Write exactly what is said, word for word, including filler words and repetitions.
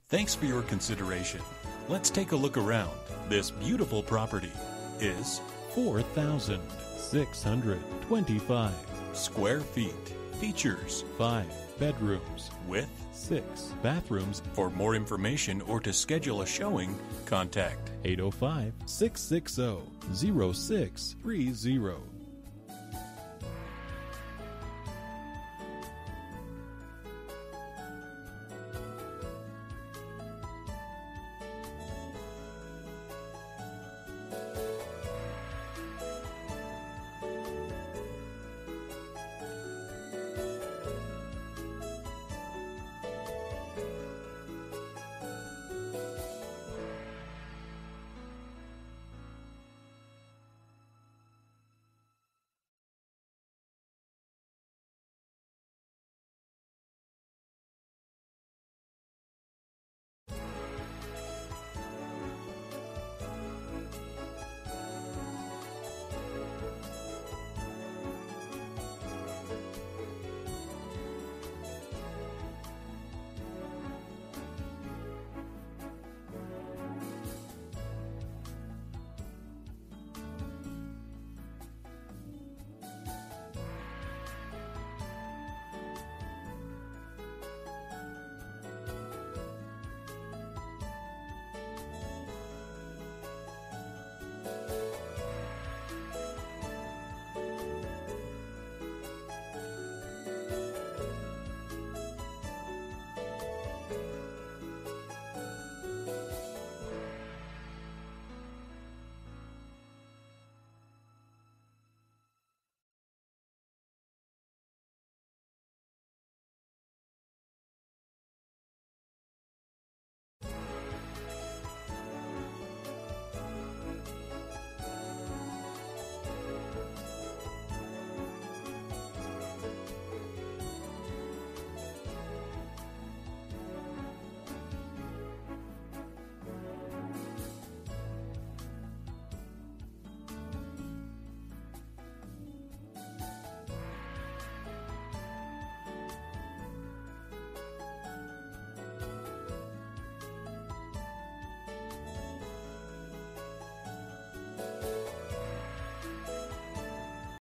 Thanks for your consideration. Let's take a look around. This beautiful property is four thousand six hundred twenty-five square feet. Features five bedrooms with six bathrooms. For more information or to schedule a showing, contact eight oh five, six six zero, zero six three zero.